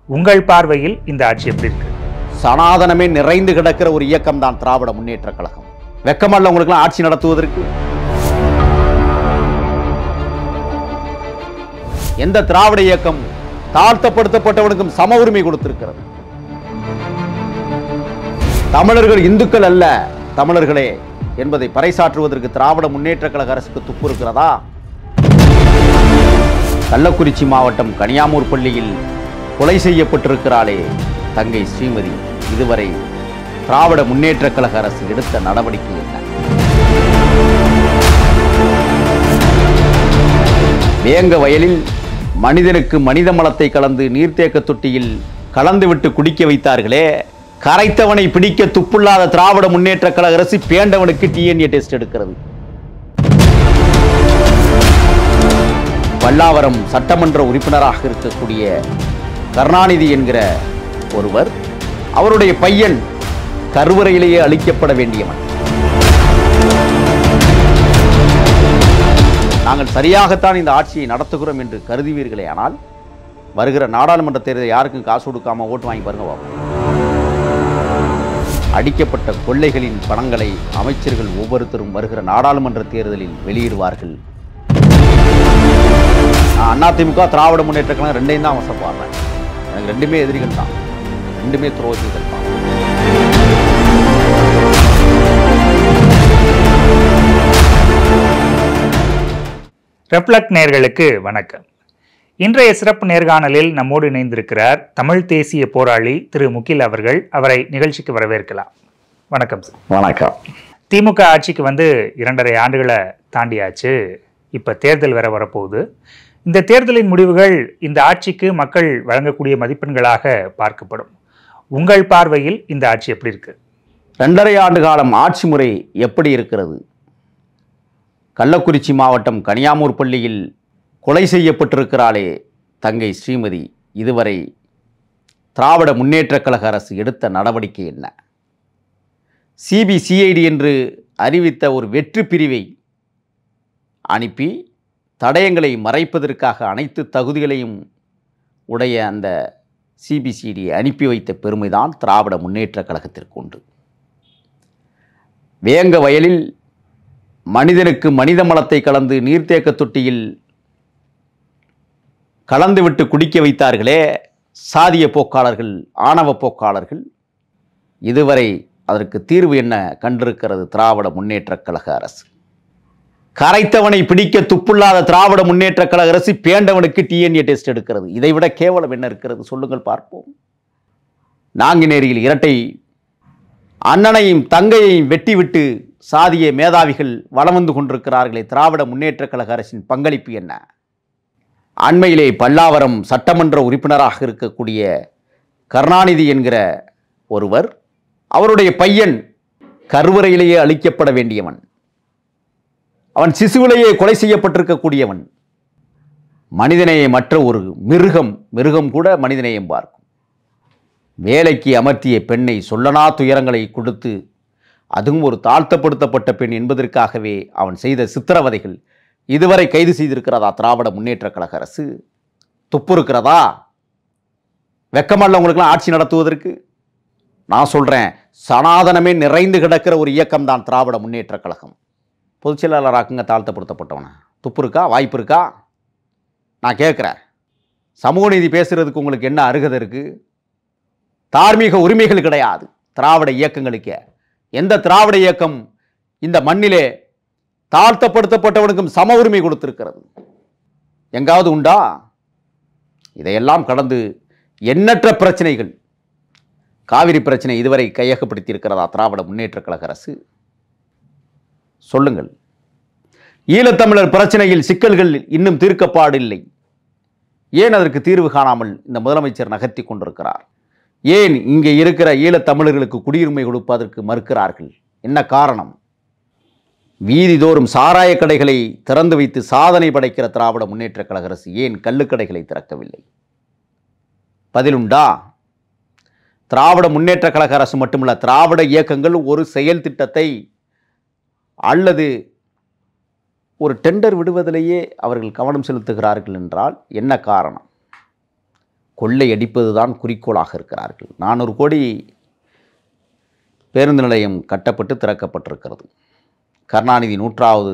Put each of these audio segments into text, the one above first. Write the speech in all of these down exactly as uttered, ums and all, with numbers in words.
உங்கள் பார்வையில் இந்த ஆட்சி எப்படி இருக்கு? சனாதனமே நிறைந்து கிடக்கிற ஒரு இயக்கம் தான் திராவிட முன்னேற்ற கழகம். வெக்கமல்ல உங்களுக்குலாம் ஆட்சி நடத்துவதற்கு? எந்த திராவிட இயக்கம் தாழ்த்தப்படுத்தப்பட்டவனுக்கும் சம உரிமை கொடுத்திருக்கிறது? தமிழர்கள் இந்துக்கள் அல்ல, தமிழர்களே என்பதை பறைசாற்றுவதற்கு திராவிட முன்னேற்ற கழக அரசுக்கு துப்பு இருக்கிறதா? கள்ளக்குறிச்சி மாவட்டம் கனியாமூர் பள்ளியில் கொலை செய்யப்பட்டிருக்கிறாளே தங்கை ஸ்ரீமதி, இதுவரை திராவிட முன்னேற்ற கழக அரசு எடுத்த நடவடிக்கை என்ன? வேங்க வயலில் மனிதனுக்கு மனித மலத்தை கலந்து நீர்த்தேக்க தொட்டியில் கலந்துவிட்டு குடிக்க வைத்தார்களே, கரைத்தவனை பிடிக்க துப்புள்ளாத திராவிட முன்னேற்ற கழக அரசு பேண்டவனுக்கு டிஎன்ஏ டெஸ்ட் எடுக்கிறது. பல்லாவரம் சட்டமன்ற உறுப்பினராக இருக்கக்கூடிய கருணாநிதி என்கிற ஒருவர், அவருடைய பையன் கருவறையிலேயே அழிக்கப்பட வேண்டியவன். நாங்கள் சரியாகத்தான் இந்த ஆட்சியை நடத்துகிறோம் என்று கருதுவீர்களே, ஆனால் வருகிற நாடாளுமன்ற தேர்தலை யாருக்கும் காசு கொடுக்காம ஓட்டு வாங்கி பாருங்க பாப்போம். அடிக்கப்பட்ட கொள்ளைகளின் பணங்களை அமைச்சர்கள் ஒவ்வொருத்தரும் வருகிற நாடாளுமன்ற தேர்தலில் வெளியிடுவார்கள். அதிமுக திராவிட முன்னேற்ற கழகம் ரெண்டையும் தான் வசப்படுறேன். எனக்கு ரெண்டுமே எதிரிகள் தான், ரெண்டுமே துரோகிகள் தான். ரெப்ளக்ட் நேயர்களுக்கு வணக்கம். இன்றைய சிறப்பு நேர்காணலில் நம்மோடு இணைந்திருக்கிறார் தமிழ் தேசிய போராளி திரு முகில் அவர்கள். அவரை நிகழ்ச்சிக்கு வரவேற்கலாம். வணக்கம் சார். வணக்கம். திமுக ஆட்சிக்கு வந்து இரண்டரை ஆண்டுகளை தாண்டியாச்சு. இப்போ தேர்தல் வேற வரப்போகுது. இந்த தேர்தலின் முடிவுகள் இந்த ஆட்சிக்கு மக்கள் வழங்கக்கூடிய மதிப்பெண்களாக பார்க்கப்படும். உங்கள் பார்வையில் இந்த ஆட்சி எப்படி இருக்கு? ரெண்டரை ஆண்டு காலம் ஆட்சி முறை எப்படி இருக்கிறது? கள்ளக்குறிச்சி மாவட்டம் கனியாமூர் பள்ளியில் கொலை செய்யப்பட்டிருக்கிறாளே தங்கை ஸ்ரீமதி, இதுவரை திராவிட முன்னேற்ற கழக அரசு எடுத்த நடவடிக்கை என்ன? சிபிசிஐடி என்று அறிவித்த ஒரு வெற்று பிரிவை அனுப்பி தடயங்களை மறைப்பதற்காக அனைத்து தகுதிகளையும் உடைய அந்த சிபிசிஐடியை அனுப்பி வைத்த பெருமைதான் திராவிட முன்னேற்ற கழகத்திற்கு உண்டு. வேங்க வயலில் மனிதனுக்கு மனித மலத்தை கலந்து நீர்த்தேக்க தொட்டியில் கலந்துவிட்டு குடிக்க வைத்தார்களே சாதிய போக்காளர்கள், ஆணவ போக்காளர்கள், இதுவரை அதற்கு தீர்வு என்ன கண்டிருக்கிறது திராவிட முன்னேற்ற கழக அரசு? கரைத்தவனை பிடிக்க துப்புள்ளாத திராவிட முன்னேற்ற கழக அரசு பேண்டவனுக்கு டிஎன்ஏ டெஸ்ட் எடுக்கிறது. இதைவிட கேவலம் என்ன இருக்கிறது சொல்லுங்கள் பார்ப்போம். நாங்குநேரியில் இரட்டை அண்ணனையும் தங்கையையும் வெட்டிவிட்டு சாதிய மேதாவிகள் வலம் வந்து கொண்டிருக்கிறார்களே, திராவிட முன்னேற்ற கழக அரசின் பங்களிப்பு என்ன? அண்மையிலே பல்லாவரம் சட்டமன்ற உறுப்பினராக இருக்கக்கூடிய கருணாநிதி என்கிற ஒருவர், அவருடைய பையன் கருவறையிலேயே அழிக்கப்பட வேண்டியவன், அவன் சிசுவிலேயே கொலை செய்யப்பட்டிருக்கக்கூடியவன். மனிதநேயம் மற்ற ஒரு மிருகம், மிருகம் கூட மனிதநேயம் பார்க்கும். வேலைக்கு அமர்த்திய பெண்ணை சொல்லனா துயரங்களை கொடுத்து, அதுவும் ஒரு தாழ்த்தப்படுத்தப்பட்ட பெண் என்பதற்காகவே அவன் செய்த சித்திரவதைகள் இதுவரை கைது செய்திருக்கிறதா திராவிட முன்னேற்ற கழக அரசு? துப்பு இருக்கிறதா? வெக்கமல்ல உங்களுக்குலாம் ஆட்சி நடத்துவதற்கு? நான் சொல்றேன், சனாதனமே நிறைந்து கிடக்கிற ஒரு இயக்கம் தான் திராவிட முன்னேற்ற கழகம். பொதுச்செயலாளராக்குங்க தாழ்த்தப்படுத்தப்பட்டவன. துப்பு இருக்கா? வாய்ப்பு இருக்கா? நான் கேட்குறேன். சமூக நீதி பேசுறதுக்கு உங்களுக்கு என்ன அருகதை இருக்கு? தார்மீக உரிமைகள் கிடையாது திராவிட இயக்கங்களுக்கே. எந்த திராவிட இயக்கம் இந்த மண்ணிலே தாழ்த்தப்படுத்தப்பட்டவனுக்கும் சம உரிமை கொடுத்திருக்கிறது? எங்காவது உண்டா? இதையெல்லாம் கடந்து எண்ணற்ற பிரச்சனைகள், காவிரி பிரச்சனை இதுவரை கையகப்படுத்தி இருக்கிறதா திராவிட முன்னேற்ற கழக அரசு? சொல்லுங்கள். ஈழத்தமிழர் பிரச்சனையில் சிக்கல்கள் இன்னும் தீர்க்கப்பாடில்லை. ஏன் அதற்கு தீர்வு காணாமல் இந்த முதலமைச்சர் நகர்த்தி கொண்டிருக்கிறார்? ஏன் இங்கே இருக்கிற ஈழத்தமிழர்களுக்கு குடியுரிமை கொடுப்பதற்கு மறுக்கிறார்கள்? என்ன காரணம்? வீதிதோறும் சாராய கடைகளை திறந்து வைத்து சாதனை படைக்கிற திராவிட முன்னேற்ற கழக அரசு ஏன் கள்ளுக்கடைகளை திறக்கவில்லை? பதிலுண்டா? திராவிட முன்னேற்ற கழக அரசு மட்டுமல்ல, திராவிட இயக்கங்கள் ஒரு செயல் திட்டத்தை அல்லது ஒரு டெண்டர் விடுவதிலேயே அவர்கள் கவனம் செலுத்துகிறார்கள் என்றால் என்ன காரணம்? கொள்ளையடிப்பது தான் குறிக்கோளாக இருக்கிறார்கள். நானூறு கோடி பேருந்து நிலையம் கட்டப்பட்டு திறக்கப்பட்டிருக்கிறது. கருணாநிதி நூற்றாவது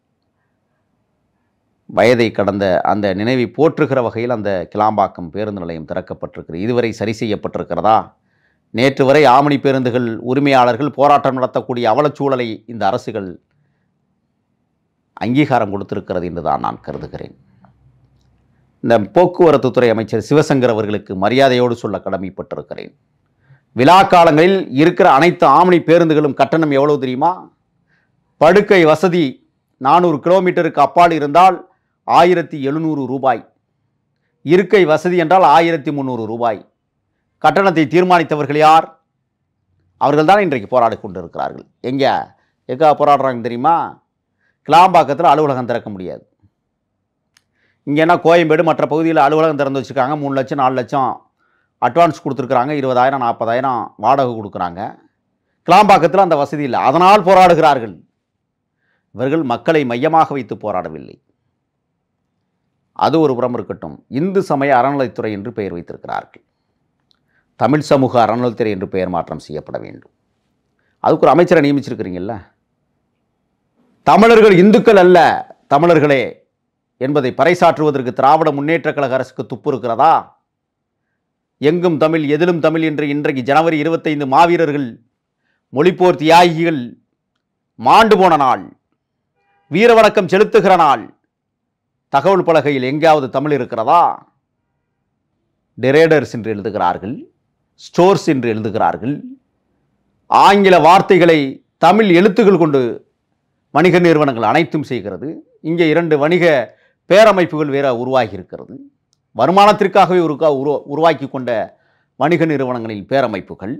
வயதை கடந்த அந்த நினைவை போற்றுகிற வகையில் அந்த கிளாம்பாக்கம் பேருந்து நிலையம் திறக்கப்பட்டிருக்கிறது. இதுவரை சரி செய்யப்பட்டிருக்கிறதா? நேற்று வரை ஆமணி பேருந்துகள் உரிமையாளர்கள் போராட்டம் நடத்தக்கூடிய அவலச்சூழலை இந்த அரசுகள் அங்கீகாரம் கொடுத்திருக்கிறது என்று தான் நான் கருதுகிறேன். இந்த போக்குவரத்து துறை அமைச்சர் சிவசங்கர் அவர்களுக்கு மரியாதையோடு சொல்ல கடமைப்பட்டிருக்கிறேன். விழா காலங்களில் இருக்கிற அனைத்து ஆமணி பேருந்துகளும் கட்டணம் எவ்வளவு தெரியுமா? படுக்கை வசதி நானூறு கிலோமீட்டருக்கு அப்பால் இருந்தால் ஆயிரத்தி எழுநூறு ரூபாய், இருக்கை வசதி என்றால் ஆயிரத்தி முந்நூறு ரூபாய். கட்டணத்தை தீர்மானித்தவர்கள் யார்? அவர்கள் தான் இன்றைக்கு போராடி கொண்டிருக்கிறார்கள். எங்கே எங்கே போராடுறாங்க தெரியுமா? கிளாம்பாக்கத்தில் அலுவலகம் திறக்க முடியாது. இங்கேனா கோயம்பேடு மற்ற பகுதியில் அலுவலகம் திறந்து வச்சுருக்காங்க. மூணு லட்சம் நாலு லட்சம் அட்வான்ஸ் கொடுத்துருக்குறாங்க. இருபதாயிரம் நாற்பதாயிரம் வாடகை கொடுக்குறாங்க. கிளாம்பாக்கத்தில் அந்த வசதி இல்லை. அதனால் போராடுகிறார்கள். இவர்கள் மக்களை மையமாக வைத்து போராடவில்லை. அது ஒரு புறம் இருக்கட்டும். இந்து சமய அறநிலைத்துறை என்று பெயர் வைத்திருக்கிறார்கள். தமிழ் சமூக அறநிலைத்துறை என்று பெயர் மாற்றம் செய்யப்பட வேண்டும். அதுக்கு ஒரு அமைச்சரை நியமிச்சிருக்கிறீங்கல்ல. தமிழர்கள் இந்துக்கள் அல்ல, தமிழர்களே என்பதை பறைசாற்றுவதற்கு திராவிட முன்னேற்றக் கழக அரசுக்கு துப்பு இருக்கிறதா? எங்கும் தமிழ் எதிலும் தமிழ் என்று இன்றைக்கு ஜனவரி இருபத்தைந்து மாவீரர்கள் மொழிப்போர் தியாகிகள் மாண்டு போன நாள், வீர வணக்கம் செலுத்துகிற நாள். தகவல் பலகையில் எங்கேயாவது தமிழ் இருக்கிறதா? டிரேடர்ஸ் என்று எழுதுகிறார்கள், ஸ்டோர்ஸ் என்று எழுதுகிறார்கள். ஆங்கில வார்த்தைகளை தமிழ் எழுத்துக்கள் கொண்டு வணிக நிறுவனங்கள் அனைத்தும் செய்கிறது. இங்கே இரண்டு வணிக பேரமைப்புகள் வேற உருவாகி இருக்கிறது. வருமானத்திற்காகவே உருக்கா உரு உருவாக்கி கொண்ட வணிக நிறுவனங்களின் பேரமைப்புகள்.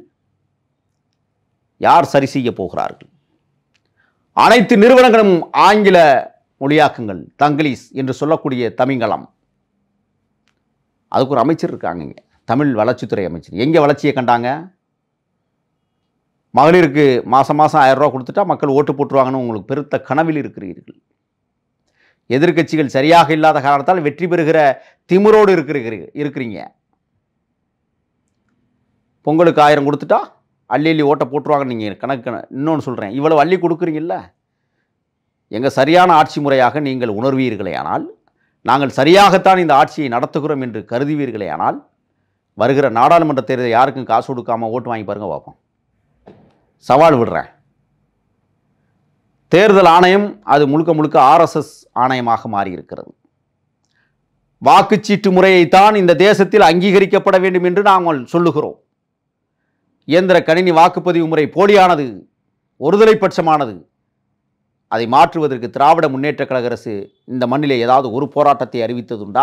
யார் சரி செய்ய போகிறார்கள்? அனைத்து நிறுவனங்களும் ஆங்கில மொழியாக்கங்கள், தங்கிலீஷ் என்று சொல்லக்கூடிய தமிங்கலம். அதுக்கு ஒரு அமைச்சர் இருக்காங்க இங்கே, தமிழ் வளர்ச்சித்துறை அமைச்சர். எங்கே வளர்ச்சியை கண்டாங்க? மகளிருக்கு மாதம் மாதம் ஆயிரம் ரூபா கொடுத்துட்டா மக்கள் ஓட்டு போட்டுருவாங்கன்னு உங்களுக்கு பெருத்த கனவில் இருக்கிறீர்கள். எதிர்க்கட்சிகள் சரியாக இல்லாத காரணத்தால் வெற்றி பெறுகிற திமிரோடு இருக்கிறீங்க இருக்கிறீங்க பொங்கலுக்கு ஆயிரம் கொடுத்துட்டா அள்ளி அள்ளி ஓட்ட போட்டுருவாங்கன்னு நீங்கள் கணக்கு. இன்னொன்று சொல்கிறேன், இவ்வளவு அள்ளி கொடுக்குறீங்கல்ல, எங்கள் சரியான ஆட்சி முறையாக நீங்கள் உணர்வீர்களே ஆனால், நாங்கள் சரியாகத்தான் இந்த ஆட்சியை நடத்துகிறோம் என்று கருதுவீர்களே ஆனால், வருகிற நாடாளுமன்ற தேர்தலை யாருக்கும் காசு கொடுக்காமல் ஓட்டு வாங்கி பாருங்க பார்ப்போம். சவால் விடுறேன். தேர்தல் ஆணையம் அது முழுக்க முழுக்க ஆர்எஸ்எஸ் ஆணையமாக மாறியிருக்கிறது. வாக்குச்சீட்டு முறையைத்தான் இந்த தேசத்தில் அங்கீகரிக்கப்பட வேண்டும் என்று நாங்கள் சொல்லுகிறோம். இயந்திர கணினி வாக்குப்பதிவு முறை போலியானது, ஒருதலை பட்சமானது. அதை மாற்றுவதற்கு திராவிட முன்னேற்ற கழக அரசு இந்த மண்ணிலே ஏதாவது ஒரு போராட்டத்தை அறிவித்ததுண்டா?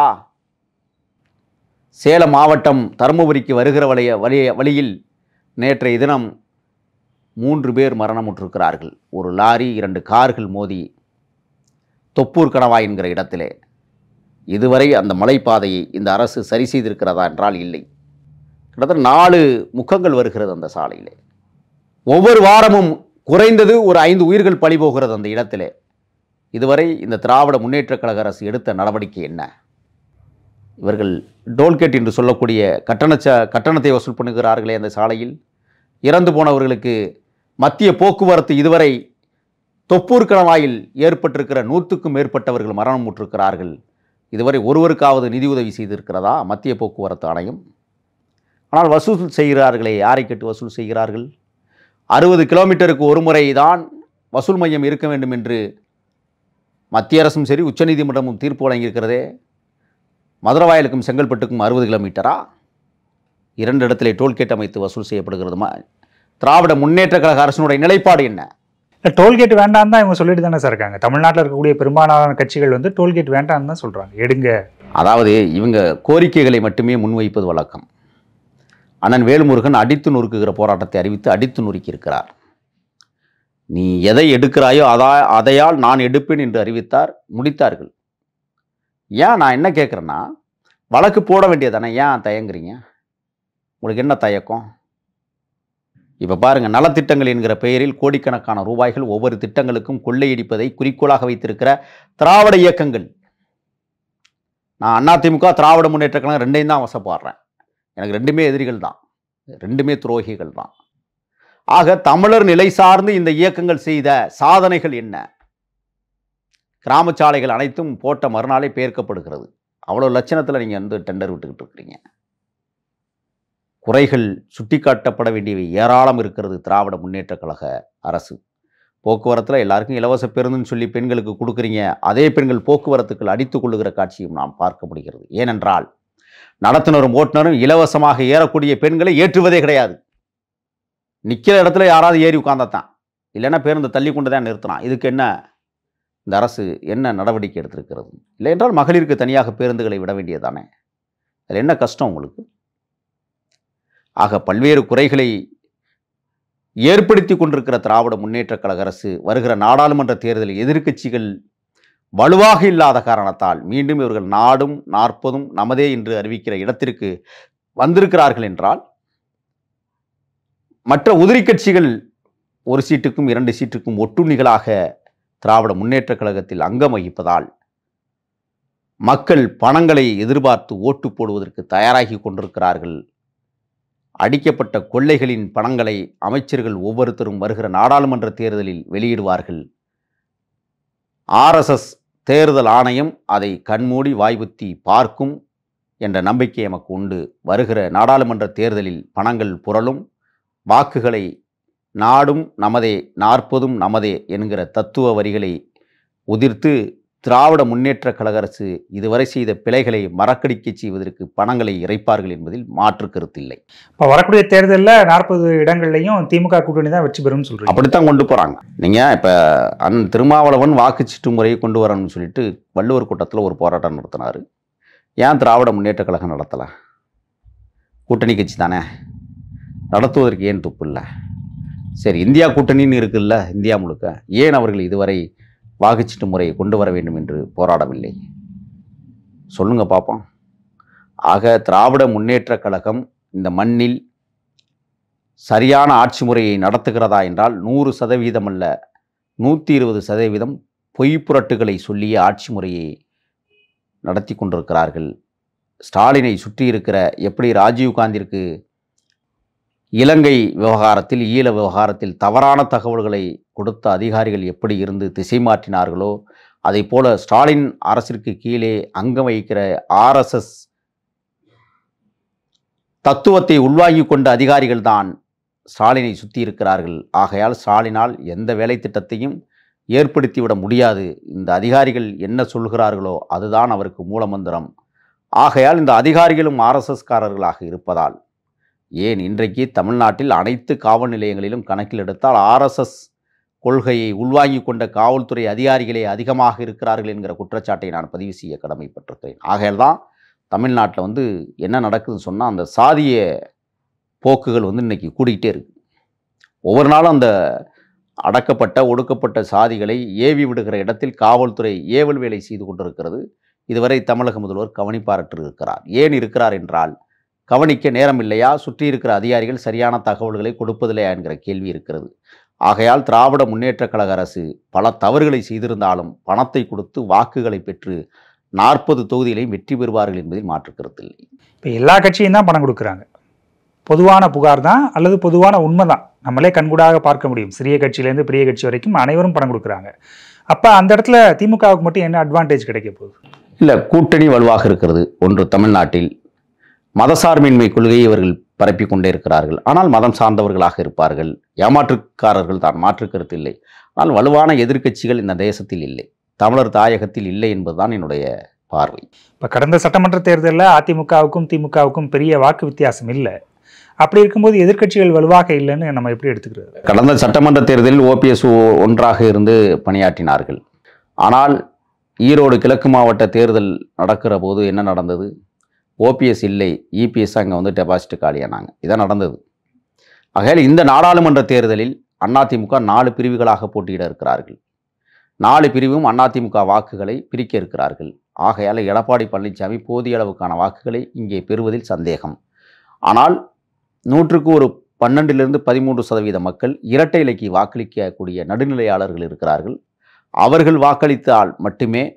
சேலம் மாவட்டம் தருமபுரிக்கு வருகிற வழிய வழிய வழியில் நேற்றைய தினம் மூன்று பேர் மரணமுற்றிருக்கிறார்கள். ஒரு லாரி இரண்டு கார்கள் மோதி தொப்பூர் கணவாய் என்கிற இடத்திலே. இதுவரை அந்த மலைப்பாதையை இந்த அரசு சரி செய்திருக்கிறதா என்றால் இல்லை. கிட்டத்தட்ட நாலு முக்கங்கள் வருகிறது அந்த சாலையிலே. ஒவ்வொரு வாரமும் குறைந்தது ஒரு ஐந்து உயிர்கள் பலி போகிறது அந்த இடத்திலே. இதுவரை இந்த திராவிட முன்னேற்ற கழக அரசு எடுத்த நடவடிக்கை என்ன? இவர்கள் டோல்கேட் என்று சொல்லக்கூடிய கட்டண கட்டணத்தை வசூல் பண்ணுகிறார்களே அந்த சாலையில். இறந்து போனவர்களுக்கு மத்திய போக்குவரத்து இதுவரை தொப்பூர் கணவாயில் ஏற்பட்டிருக்கிற நூற்றுக்கும் மேற்பட்டவர்கள் மரணம் முற்றிருக்கிறார்கள். இதுவரை ஒருவருக்காவது நிதியுதவி செய்திருக்கிறதா மத்திய போக்குவரத்து ஆணையம்? ஆனால் வசூல் செய்கிறார்களே, யாரை கேட்டு வசூல் செய்கிறார்கள்? அறுபது கிலோமீட்டருக்கு ஒரு முறை தான் வசூல் மையம் இருக்க வேண்டும் என்று மத்திய அரசும் சரி உச்சநீதிமன்றமும் தீர்ப்பு வழங்கியிருக்கிறதே. மதுரவாயலுக்கும் செங்கல்பட்டுக்கும் அறுபது கிலோமீட்டரா? இரண்டு இடத்திலே டோல்கேட் அமைத்து வசூல் செய்யப்படுகிறதுமா? திராவிட முன்னேற்ற கழக அரசினுடைய நிலைப்பாடு என்ன? டோல்கேட் வேண்டாம் தான் இவங்க சொல்லிட்டு தானே சார் இருக்காங்க. தமிழ்நாட்டில் இருக்கக்கூடிய பெரும்பாலான கட்சிகள் வந்து டோல்கேட் வேண்டாம்னு தான் சொல்கிறாங்க. எடுங்க. அதாவது இவங்க கோரிக்கைகளை மட்டுமே முன்வைப்பது வழக்கம். அண்ணன் வேல்முருகன் அடித்து நொறுக்குகிற போராட்டத்தை அறிவித்து அடித்து நொறுக்கியிருக்கிறார். நீ எதை எடுக்கிறாயோ அதா அதையால் நான் எடுப்பேன் என்று அறிவித்தார். முடித்தார்கள். ஏன் நான் என்ன கேட்குறேன்னா, வழக்கு போட வேண்டியதானே, ஏன் தயங்குறீங்க? உங்களுக்கு என்ன தயக்கம்? இப்போ பாருங்கள், நலத்திட்டங்கள் என்கிற பெயரில் கோடிக்கணக்கான ரூபாய்கள் ஒவ்வொரு திட்டங்களுக்கும் கொள்ளையடிப்பதை குறிக்கோளாக வைத்திருக்கிற திராவிட இயக்கங்கள். நான் அதிமுக திராவிட முன்னேற்ற கழகம் ரெண்டையும் தான் வசப்பாடுறேன். எனக்கு ரெண்டுமே எதிரிகள் தான், ரெண்டுமே துரோகிகள் தான். ஆக தமிழர் நிலை சார்ந்து இந்த இயக்கங்கள் செய்த சாதனைகள் என்ன? கிராமச்சாலைகள் அனைத்தும் போட்ட மறுநாளே பெயர்க்கப்படுகிறது. அவ்வளோ லட்சணத்தில் நீங்கள் வந்து டெண்டர் விட்டுக்கிட்டு இருக்கிறீங்க. குறைகள் சுட்டிக்காட்டப்பட வேண்டியவை ஏராளம் இருக்கிறது திராவிட முன்னேற்ற கழக அரசு. போக்குவரத்தில் எல்லாருக்கும் இலவச பேருந்துன்னு சொல்லி பெண்களுக்கு கொடுக்குறீங்க. அதே பெண்கள் போக்குவரத்துக்கள் அடித்து கொள்ளுகிற காட்சியும் நாம் பார்க்க முடிகிறது. ஏனென்றால் நடத்துனரும் ஓட்டுநரும் இலவசமாக ஏறக்கூடிய பெண்களை ஏற்றுவதே கிடையாது. நிற்கிற இடத்துல யாராவது ஏறி உட்கார்ந்தான், இல்லைன்னா பேருந்து தள்ளி கொண்டு தான் நிறுத்தினான். இதுக்கு என்ன இந்த அரசு என்ன நடவடிக்கை எடுத்திருக்கிறது? இல்லை என்றால் மகளிருக்கு தனியாக பேருந்துகளை விட வேண்டியதானே? அதில் என்ன கஷ்டம் உங்களுக்கு? ஆக பல்வேறு குறைகளை ஏற்படுத்தி கொண்டிருக்கிற திராவிட முன்னேற்ற கழக அரசு வருகிற நாடாளுமன்ற தேர்தலில் எதிர்க்கட்சிகள் வலுவாக இல்லாத காரணத்தால் மீண்டும் இவர்கள் நாடும் நாற்பதும் நமதே என்று அறிவிக்கிற இடத்திற்கு வந்திருக்கிறார்கள் என்றால், மற்ற உதிரி கட்சிகள் ஒரு சீட்டுக்கும் இரண்டு சீட்டுக்கும் ஒட்டுண்ணிகளாக திராவிட முன்னேற்ற கழகத்தில் அங்கம் வகிப்பதால் மக்கள் பணங்களை எதிர்பார்த்து ஓட்டு போடுவதற்கு தயாராகி கொண்டிருக்கிறார்கள். அடிக்கப்பட்ட கொள்ளைகளின் பணங்களை அமைச்சர்கள் ஒவ்வொருத்தரும் வருகிற நாடாளுமன்ற தேர்தலில் வெளியிடுவார்கள். ஆர்எஸ்எஸ் தேர்தல் ஆணையம் அதை கண்மூடி வாய்வுத்தி பார்க்கும் என்ற நம்பிக்கை நமக்கு உண்டு. வருகிற நாடாளுமன்ற தேர்தலில் பணங்கள் புரளும், வாக்குகளை நாடும் நமதே நாற்பதும் நமதே என்கிற தத்துவ வரிகளை உதிர்த்து திராவிட முன்னேற்ற கழக அரசு இதுவரை செய்த பிழைகளை மறக்கடிக்க செய்வதற்கு பணங்களை இறைப்பார்கள் என்பதில் மாற்று கருத்து இல்லை. இப்போ வரக்கூடிய தேர்தலில் நாற்பது இடங்கள்லையும் திமுக கூட்டணி தான் வெற்றி பெறும்னு சொல்றீங்க. அப்படித்தான் கொண்டு போறாங்க. நீங்க இப்ப அன் திருமாவளவன் வாக்குச்சீட்டு முறையை கொண்டு வரணும்னு சொல்லிட்டு வள்ளுவர் கூட்டத்தில் ஒரு போராட்டம் நடத்தினாரு. ஏன் திராவிட முன்னேற்ற கழகம் நடத்தல? கூட்டணி கட்சி தானே, நடத்துவதற்கு ஏன் துப்பு இல்லை? சரி, இந்தியா கூட்டணின்னு இருக்குல்ல, இந்தியா முழுக்க, ஏன் அவர்கள் இதுவரை வாக்குச்சீட்டு முறையை கொண்டு வர வேண்டும் என்று போராடவில்லை? சொல்லுங்க பார்ப்போம். ஆக திராவிட முன்னேற்ற கழகம் இந்த மண்ணில் சரியான ஆட்சி முறையை நடத்துகிறதா என்றால் நூறு சதவீதம் அல்ல, நூற்றி இருபது சதவீதம் பொய் புரட்டுகளை சொல்லிய ஆட்சி முறையை நடத்தி கொண்டிருக்கிறார்கள். ஸ்டாலினை சுற்றி இருக்கிற, எப்படி ராஜீவ்காந்திற்கு இலங்கை விவகாரத்தில் ஈழ விவகாரத்தில் தவறான தகவல்களை கொடுத்த அதிகாரிகள் எப்படி இருந்து திசை மாற்றினார்களோ, அதை போல ஸ்டாலின் அரசிற்கு கீழே அங்கம் வகிக்கிற ஆர்எஸ்எஸ் தத்துவத்தை உள்வாங்கி கொண்ட அதிகாரிகள் தான் ஸ்டாலினை சுற்றி இருக்கிறார்கள். ஆகையால் ஸ்டாலினால் எந்த வேலை திட்டத்தையும் ஏற்படுத்திவிட முடியாது. இந்த அதிகாரிகள் என்ன சொல்கிறார்களோ அதுதான் அவருக்கு மூலமந்திரம். ஆகையால் இந்த அதிகாரிகளும் ஆர்எஸ்எஸ்காரர்களாக இருப்பதால், ஏன் இன்றைக்கு தமிழ்நாட்டில் அனைத்து காவல் நிலையங்களிலும் கணக்கில் எடுத்தால் ஆர்எஸ்எஸ் கொள்கையை உள்வாங்கி கொண்ட காவல்துறை அதிகாரிகளே அதிகமாக இருக்கிறார்கள் என்கிற குற்றச்சாட்டை நான் பதிவு செய்ய கடமைப்பட்டிருக்கிறேன். ஆகையால் தான் தமிழ்நாட்டில் வந்து என்ன நடக்குதுன்னு சொன்னால், அந்த சாதிய போக்குகள் வந்து இன்றைக்கி கூடிக்கிட்டே இருக்குது. ஒவ்வொரு நாளும் அந்த அடக்கப்பட்ட ஒடுக்கப்பட்ட சாதிகளை ஏவி விடுகிற இடத்தில் காவல்துறை ஏவல் வேலை செய்து கொண்டிருக்கிறது. இதுவரை தமிழக முதல்வர் கவனிப்பாரற்று இருக்கிறார். ஏன் இருக்கிறார் என்றால், கவனிக்க நேரம் இல்லையா, சுற்றி இருக்கிற அதிகாரிகள் சரியான தகவல்களை கொடுப்பதில்லையா என்கிற கேள்வி இருக்கிறது. ஆகையால் திராவிட முன்னேற்ற கழக அரசு பல தவறுகளை செய்திருந்தாலும் பணத்தை கொடுத்து வாக்குகளை பெற்று நாற்பது தொகுதிகளையும் வெற்றி பெறுவார்கள் என்பதில் மாற்று கருத்து இல்லை. இப்போ எல்லா கட்சியும் தான் பணம் கொடுக்குறாங்க. பொதுவான புகார் தான் அல்லது பொதுவான உண்மை தான், நம்மளே கண்கூடாக பார்க்க முடியும். சிறிய கட்சியிலேருந்து பெரிய கட்சி வரைக்கும் அனைவரும் பணம் கொடுக்குறாங்க. அப்போ அந்த இடத்துல திமுகவுக்கு மட்டும் என்ன அட்வான்டேஜ் கிடைக்க போகுது? இல்லை, கூட்டணி வலுவாக இருக்கிறது. ஒன்று, தமிழ்நாட்டில் மதசார்பின்மை கொள்கையை இவர்கள் பரப்பி கொண்டே இருக்கிறார்கள். ஆனால் மதம் சார்ந்தவர்களாக இருப்பார்கள், ஏமாற்றுக்காரர்கள் தான், மாற்று கருத்து இல்லை. ஆனால் வலுவான எதிர்க்கட்சிகள் இந்த தேசத்தில் இல்லை, தமிழர் தாயகத்தில் இல்லை என்பதுதான் என்னுடைய பார்வை. இப்போ கடந்த சட்டமன்ற தேர்தலில் அதிமுகவுக்கும் திமுகவுக்கும் பெரிய வாக்கு வித்தியாசம் இல்லை. அப்படி இருக்கும்போது எதிர்க்கட்சிகள் வலுவாக இல்லைன்னு நம்ம எப்படி எடுத்துக்கிறது? கடந்த சட்டமன்ற தேர்தலில் ஓபிஎஸ் ஒன்றாக இருந்து பணியாற்றினார்கள். ஆனால் ஈரோடு கிழக்கு மாவட்ட தேர்தல் நடக்கிற போது என்ன நடந்தது? ஓபிஎஸ் இல்லை, இபிஎஸ் அங்கே வந்து டெபாசிட் காலியானாங்க. இதான் நடந்தது. ஆகையால் இந்த நாடாளுமன்ற தேர்தலில் அதிமுக நாலு பிரிவுகளாக போட்டியிட இருக்கிறார்கள். நாலு பிரிவும் அதிமுக வாக்குகளை பிரிக்க இருக்கிறார்கள். ஆகையால் எடப்பாடி பழனிசாமி போதிய அளவுக்கான வாக்குகளை இங்கே பெறுவதில் சந்தேகம். ஆனால் நூற்றுக்கு ஒரு பன்னெண்டிலிருந்து பதிமூன்று சதவீத மக்கள் இரட்டை இலைக்கு வாக்களிக்கக்கூடிய நடுநிலையாளர்கள் இருக்கிறார்கள். அவர்கள் வாக்களித்தால் மட்டுமே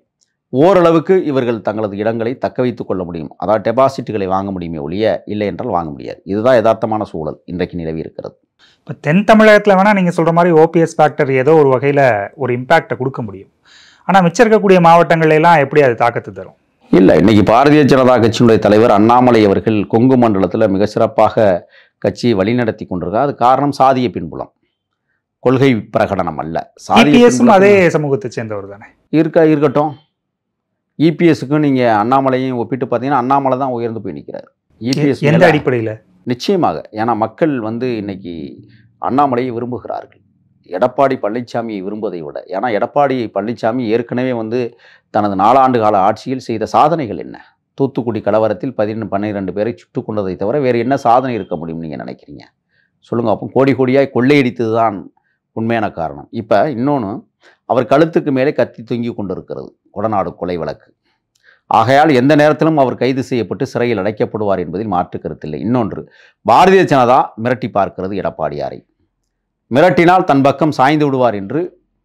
ஓரளவுக்கு இவர்கள் தங்களது இடங்களை தக்க வைத்துக் கொள்ள முடியும். அதாவது டெபாசிட்டுகளை வாங்க முடியுமே ஒழிய இல்லை என்றால் வாங்க முடியாது. இதுதான் யதார்த்தமான சூழல் இன்றைக்கு நிலவி இருக்கிறது. இப்போ தென் தமிழகத்தில் வேணால் நீங்கள் சொல்கிற மாதிரி ஓபிஎஸ் ஃபேக்டர் ஏதோ ஒரு வகையில் ஒரு இம்பேக்டை கொடுக்க முடியும். ஆனால் மிச்சம் இருக்கக்கூடிய மாவட்டங்கள்ல எல்லாம் எப்படி அது தாக்கத்து தரும்? இல்லை, இன்னைக்கு பாரதிய ஜனதா கட்சியினுடைய தலைவர் அண்ணாமலை அவர்கள் கொங்கு மண்டலத்தில் மிக சிறப்பாக கட்சியை வழிநடத்தி கொண்டிருக்கார். அது காரணம் சாதிய பின்புலம், கொள்கை பிரகடனம் அல்ல. இபிஎஸும் அதே சமூகத்தை சேர்ந்தவர் தானே? இருக்க இருக்கட்டும். இபிஎஸ்க்கும் நீங்கள் அண்ணாமலையும் ஒப்பிட்டு பார்த்தீங்கன்னா அண்ணாமலை தான் உயர்ந்து போய் நிற்கிறார். இபிஎஸ் எந்த அடிப்படையில்? நிச்சயமாக. ஏன்னா மக்கள் வந்து இன்னைக்கு அண்ணாமலையை விரும்புகிறார்கள், எடப்பாடி பழனிசாமியை விரும்புவதை விட. ஏன்னா எடப்பாடி பழனிசாமி ஏற்கனவே வந்து தனது நாலாண்டு கால ஆட்சியில் செய்த சாதனைகள் என்ன? தூத்துக்குடி கலவரத்தில் பதினெண்டு பன்னிரெண்டு பேரை சுட்டு கொண்டதை தவிர வேறு என்ன சாதனை இருக்க முடியும் நீங்கள் நினைக்கிறீங்க? சொல்லுங்கள். அப்போ கோடி கோடியாய் கொள்ளையடித்தது தான் உண்மையான காரணம். இப்போ இன்னொன்று, அவர் கழுத்துக்கு மேலே கத்தி தொங்கி கொண்டு இருக்கிறது கொடநாடு கொலை வழக்கு. ஆகையால் எந்த நேரத்திலும் அவர் கைது செய்யப்பட்டு சிறையில் அடைக்கப்படுவார் என்பதில் மாற்று கருத்தில்லை. இன்னொன்று, பாரதிய ஜனதா மிரட்டி பார்க்கிறது எடப்பாடியாரை. மிரட்டினால் தன் பக்கம் சாய்ந்து விடுவார் என்று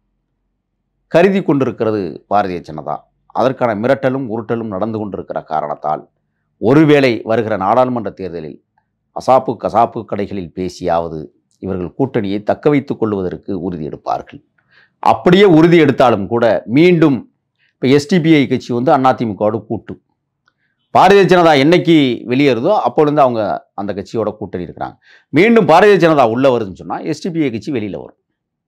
கருதி கொண்டிருக்கிறது பாரதிய ஜனதா. அதற்கான மிரட்டலும் உருட்டலும் நடந்து கொண்டிருக்கிற காரணத்தால் ஒருவேளை வருகிற நாடாளுமன்ற தேர்தலில் அசாப்பு கசாப்பு கடைகளில் பேசியாவது இவர்கள் கூட்டணியை தக்க வைத்துக் கொள்வதற்கு உறுதி எடுப்பார்கள். அப்படியே உறுதி எடுத்தாலும் கூட மீண்டும் இப்போ எஸ்டிபிஐ கட்சி வந்து அதிமுகவோட கூட்டு, பாரதிய ஜனதா என்னைக்கு வெளியேறுதோ அப்பொழுது அவங்க அந்த கட்சியோட கூட்டணி இருக்கிறாங்க. மீண்டும் பாரதிய ஜனதா உள்ளே வருதுன்னு சொன்னால் எஸ்டிபிஐ கட்சி வெளியில் வரும்.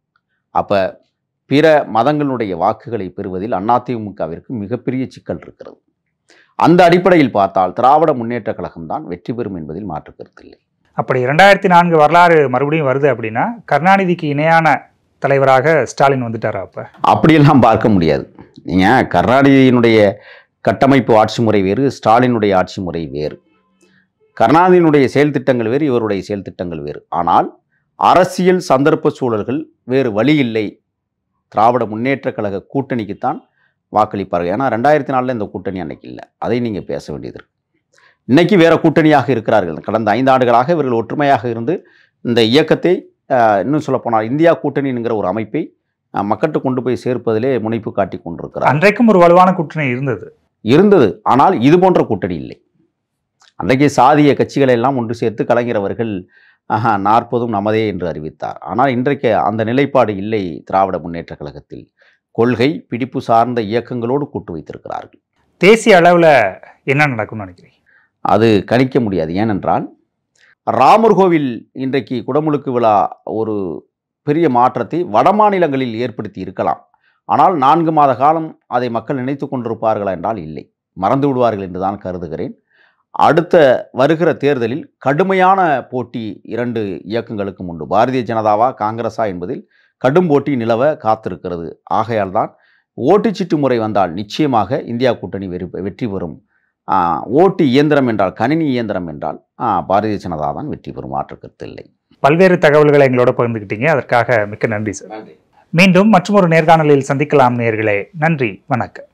அப்போ பிற மதங்களுடைய வாக்குகளை பெறுவதில் அதிமுகவிற்கு மிகப்பெரிய சிக்கல் இருக்கிறது. அந்த அடிப்படையில் பார்த்தால் திராவிட முன்னேற்ற கழகம் தான் வெற்றி பெறும் என்பதில் மாற்று கருத்தில்லை. அப்படி இரண்டாயிரத்தி நான்கு வரலாறு மறுபடியும் வருது அப்படின்னா கருணாநிதிக்கு இணையான தலைவராக ஸ்டாலின் வந்துட்டாரா? அப்போ அப்படியெல்லாம் பார்க்க முடியாது. நீங்கள் கருணாநிதியினுடைய கட்டமைப்பு ஆட்சி முறை வேறு, ஸ்டாலினுடைய ஆட்சி முறை வேறு. கருணாநிதியினுடைய செயல் திட்டங்கள் வேறு, இவருடைய செயல் திட்டங்கள் வேறு. ஆனால் அரசியல் சந்தர்ப்ப சூழல்கள் வேறு வழி இல்லை. திராவிட முன்னேற்ற கழக கூட்டணிக்குத்தான் வாக்களிப்பார்கள். ஏன்னா ரெண்டாயிரத்தி நாலில் இந்த கூட்டணி அன்னைக்கு இல்லை, அதை நீங்கள் பேச வேண்டியது இருக்கு. இன்னைக்கு வேற கூட்டணியாக இருக்கிறார்கள். கடந்த ஐந்து ஆண்டுகளாக இவர்கள் ஒற்றுமையாக இருந்து இந்த இயக்கத்தை இன்னும் சொல்லப்போனால் இந்தியா கூட்டணிங்கிற ஒரு அமைப்பை மக்கள்கிட்ட கொண்டு போய் சேர்ப்பதிலே முனைப்பு காட்டி கொண்டிருக்கிறார். அன்றைக்கும் ஒரு வலுவான கூட்டணி இருந்தது இருந்தது ஆனால் இது போன்ற கூட்டணி இல்லை. அன்றைக்கு சாதிய கட்சிகளை எல்லாம் ஒன்று சேர்த்து கலைஞர் அவர்கள் ஆஹா நாற்பதும் நமதே என்று அறிவித்தார். ஆனால் இன்றைக்கு அந்த நிலைப்பாடு இல்லை. திராவிட முன்னேற்ற கழகத்தில் கொள்கை பிடிப்பு சார்ந்த இயக்கங்களோடு கூட்டு வைத்திருக்கிறார்கள். தேசிய அளவில் என்ன நடக்கும்னு நினைக்கிறீங்க? அது கணிக்க முடியாது. ஏனென்றால் ராமர் கோவில் இன்றைக்கு குடமுழுக்கு விழா ஒரு பெரிய மாற்றத்தை வட மாநிலங்களில் ஏற்படுத்தி இருக்கலாம். ஆனால் நான்கு மாத காலம் அதை மக்கள் நினைத்து கொண்டிருப்பார்களா என்றால் இல்லை, மறந்து விடுவார்கள் என்று தான் கருதுகிறேன். அடுத்த வருகிற தேர்தலில் கடுமையான போட்டி இரண்டு இயக்கங்களுக்கும் உண்டு. பாரதிய ஜனதாவா காங்கிரஸா என்பதில் கடும் போட்டி நிலவ காத்திருக்கிறது. ஆகையால் தான் ஓட்டுச்சீட்டு முறை வந்தால் நிச்சயமாக இந்தியா கூட்டணி வெற்றி பெறும். ஓட்டு இயந்திரம் என்றால், கணினி இயந்திரம் என்றால் பாரதிய ஜனதா தான் வெற்றி பெறும், மாற்று கருத்து இல்லை. பல்வேறு தகவல்களை எங்களோட பகிர்ந்துக்கிட்டீங்க, அதற்காக மிக்க நன்றி சார். மீண்டும் மற்றொரு நேர்காணலில் சந்திக்கலாம் நேயர்களே. நன்றி, வணக்கம்.